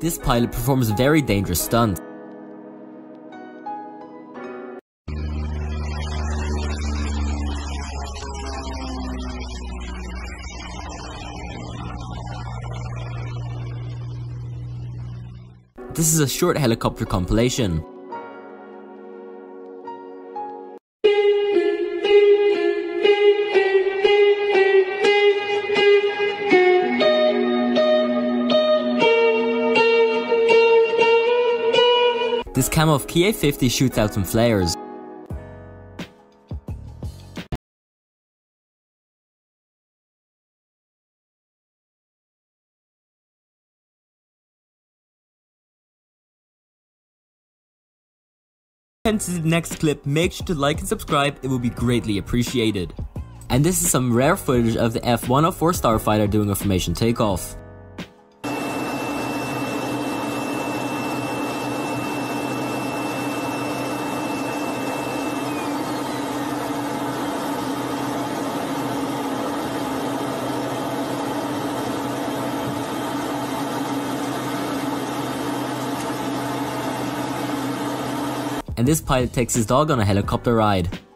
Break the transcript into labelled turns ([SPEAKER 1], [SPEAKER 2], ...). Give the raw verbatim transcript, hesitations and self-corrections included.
[SPEAKER 1] This pilot performs a very dangerous stunt. This is a short helicopter compilation. This camo of K A fifty shoots out some flares. And to the next clip, make sure to like and subscribe, it will be greatly appreciated. And this is some rare footage of the F one oh four starfighter doing a formation takeoff. And this pilot takes his dog on a helicopter ride.